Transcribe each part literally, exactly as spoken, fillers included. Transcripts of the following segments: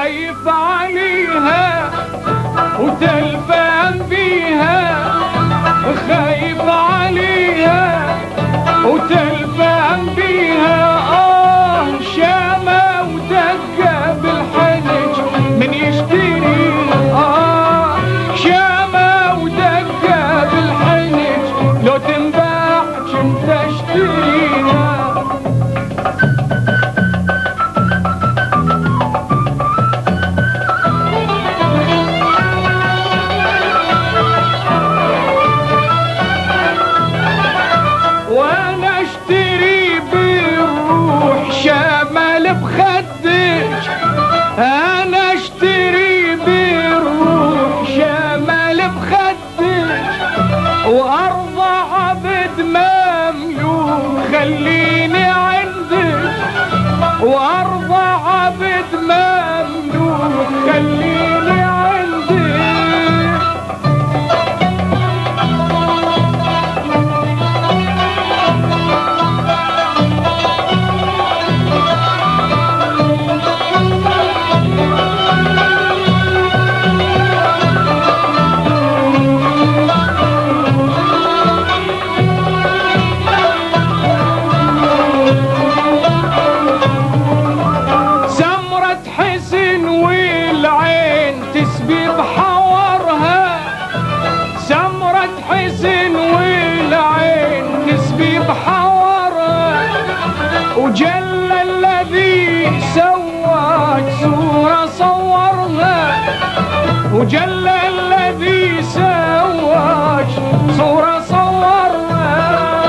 خايف عليها وتلفان بيها، خايف عليها وتلفان بيها. آه شامة ودقة بالحنج من يشتريها، آه شامة ودقة بالحنج لو تنباع كنت اشتريها. وانا اشتري بالروح شمال بخدك، انا اشتري بالروح شمال بخدك، وارضى عبد مملوك خليني عندك، وارضى عبد مملوك خليني عندك. تسبي بحورها سمرة حسن والعين، تسبي بحورها وجل الذي سواك صورة صورها، وجل الذي سواك صورة صورها.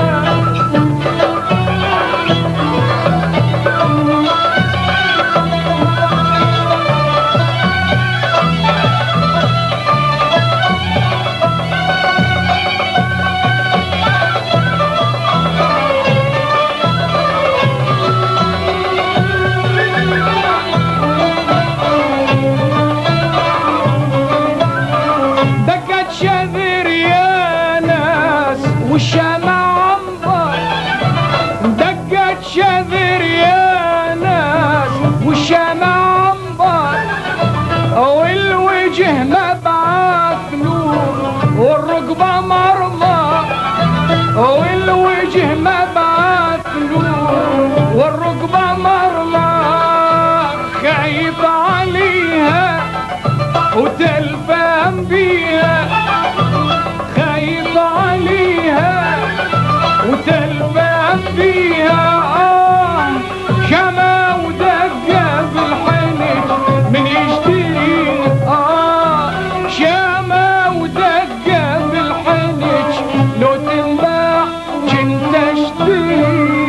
شذر يا ناس والشمع عنبر، دقت شذر يا ناس والشمع عنبر، والوجه مبعث نور والرقبة مرمى، والوجه مبعث نور والرقبة مرمى. خايف عليها وتلفان بيها، خايف عليها وتلفان بيها. آه شمع ودقة بالحنج من يشتريها، آه شمع ودقة بالحنج لو تنباع كنت اشتريها.